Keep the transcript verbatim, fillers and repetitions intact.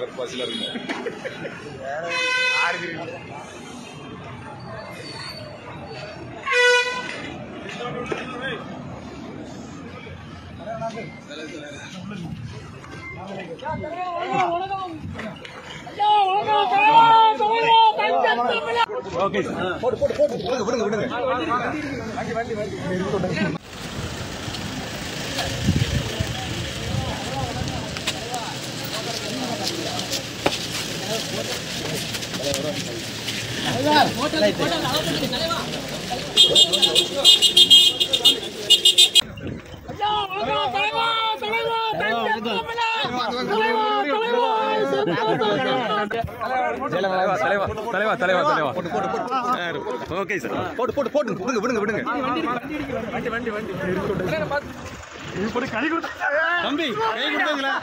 கற்பாசில இருக்கு ஓகே போடு போடு போடு விடுங்க விடுங்க வண்டி வண்டி வண்டி தலைவா தலைவா தலைவா ஓகே சார் போட்டு போட்டு போட்டு விடுங்க விடுங்க விடுங்க வண்டி வண்டி வண்டி கை கொடுத்தா தம்பி கை கொடுத்தீங்களா